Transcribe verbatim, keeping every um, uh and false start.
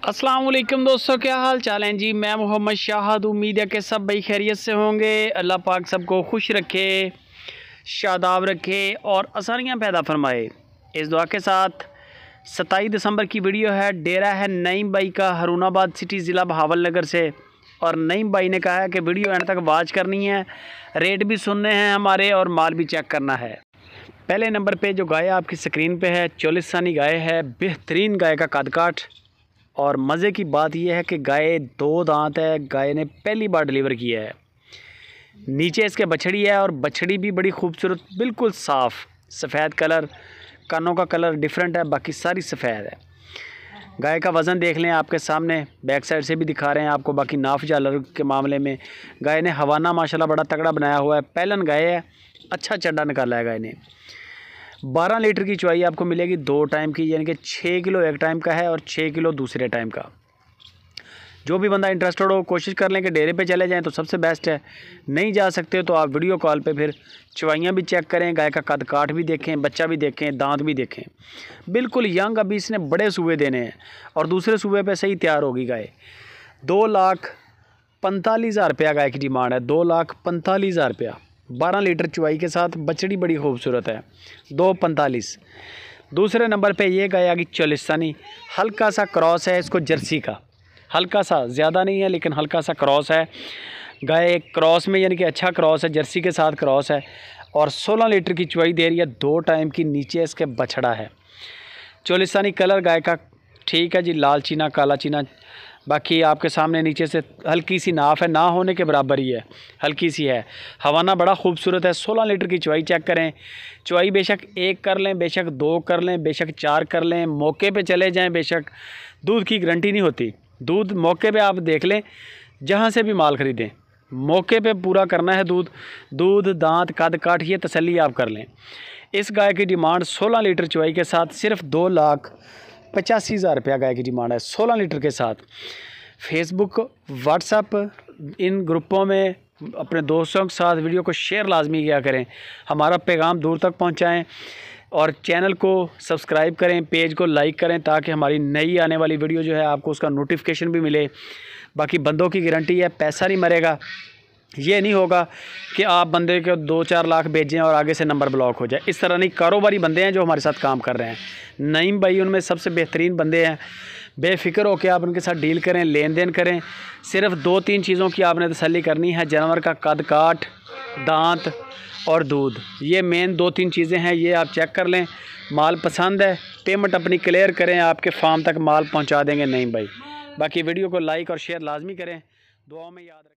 अस्सलाम वालेकुम दोस्तों, क्या हाल चाल हैं जी। मैं मोहम्मद शाहद, उम्मीद है कि सब भाई खैरियत से होंगे। अल्लाह पाक सबको खुश रखे, शादाब रखे और आसानियाँ पैदा फरमाए। इस दुआ के साथ सत्ताईस दिसंबर की वीडियो है। डेरा है नईम भाई का, हरूनाबाद सिटी ज़िला बहावल नगर से। और नईम भाई ने कहा है कि वीडियो एंड तक वॉच करनी है, रेट भी सुनने हैं हमारे और माल भी चेक करना है। पहले नंबर पे जो गाय आपकी स्क्रीन पे है, चोलिस्तानी गाय है। बेहतरीन गाय का कद काठ और मज़े की बात यह है कि गाय दो दांत है। गाय ने पहली बार डिलीवर किया है। नीचे इसके बछड़ी है और बछड़ी भी बड़ी खूबसूरत, बिल्कुल साफ़ सफ़ेद कलर, कानों का कलर डिफरेंट है, बाकी सारी सफ़ेद है। गाय का वज़न देख लें, आपके सामने बैक साइड से भी दिखा रहे हैं आपको। बाकी नाफ झालर के मामले में गाय ने हवाना माशाल्लाह बड़ा तगड़ा बनाया हुआ है। पहलन गाय है, अच्छा चड्डा निकाला है गाय ने। बारह लीटर की चुवाई आपको मिलेगी दो टाइम की, यानी कि छः किलो एक टाइम का है और छः किलो दूसरे टाइम का। जो भी बंदा इंटरेस्टेड हो कोशिश कर लें कि डेरे पे चले जाएं तो सबसे बेस्ट है। नहीं जा सकते तो आप वीडियो कॉल पे फिर चुवाइयाँ भी चेक करें, गाय का कद काठ भी देखें, बच्चा भी देखें, दांत भी देखें। बिल्कुल यंग, अभी इसने बड़े सूबे देने हैं और दूसरे सूबे पे सही तैयार होगी गाय। दो लाख पैंतालीस हज़ार रुपया गाय की डिमांड है, दो लाख पैंतालीस हज़ार रुपया। बारह लीटर चुवाई के साथ, बछड़ी बड़ी खूबसूरत है, दो पैंतालीस। दूसरे नंबर पे ये गाय आ गई चोलिस्तानी। हल्का सा क्रॉस है इसको जर्सी का, हल्का सा, ज़्यादा नहीं है लेकिन हल्का सा क्रॉस है। गाय एक क्रॉस में, यानी कि अच्छा क्रॉस है, जर्सी के साथ क्रॉस है और सोलह लीटर की चुवाई दे रही है दो टाइम की। नीचे इसके बछड़ा है। चोलिस्तानी कलर गाय का ठीक है जी, लाल चीना काला चीना। बाकी आपके सामने नीचे से हल्की सी नाफ है, ना होने के बराबर ही है, हल्की सी है। हवाना बड़ा खूबसूरत है। सोलह लीटर की चुवाई चेक करें। चुवाई बेशक एक कर लें, बेशक दो कर लें, बेशक चार कर लें, मौके पे चले जाएं, बेशक दूध की गारंटी नहीं होती। दूध मौके पे आप देख लें, जहाँ से भी माल ख़रीदें मौके पे पूरा करना है दूध। दूध दांत कद काठ ये तसल्ली आप कर लें। इस गाय की डिमांड सोलह लीटर चुवाई के साथ सिर्फ दो लाख पचासी हज़ार रुपया गाय की डिमांड है, सोलह लीटर के साथ। फेसबुक, व्हाट्सएप, इन ग्रुपों में अपने दोस्तों के साथ वीडियो को शेयर लाजमी किया करें, हमारा पैगाम दूर तक पहुंचाएं और चैनल को सब्सक्राइब करें, पेज को लाइक करें, ताकि हमारी नई आने वाली वीडियो जो है आपको उसका नोटिफिकेशन भी मिले। बाकी बंदों की गारंटी है, पैसा नहीं मरेगा। ये नहीं होगा कि आप बंदे को दो चार लाख भेजें और आगे से नंबर ब्लॉक हो जाए, इस तरह नहीं। कारोबारी बंदे हैं जो हमारे साथ काम कर रहे हैं। नईम भाई उनमें सबसे बेहतरीन बंदे हैं। बेफिक्र होकर आप उनके साथ डील करें, लेन देन करें। सिर्फ दो तीन चीज़ों की आपने तसल्ली करनी है, जानवर का कद काठ, दांत और दूध। ये मेन दो तीन चीज़ें हैं, ये आप चेक कर लें। माल पसंद है, पेमेंट अपनी क्लियर करें, आपके फार्म तक माल पहुँचा देंगे नईम भाई। बाकी वीडियो को लाइक और शेयर लाजमी करें, दुआओं में याद रखें।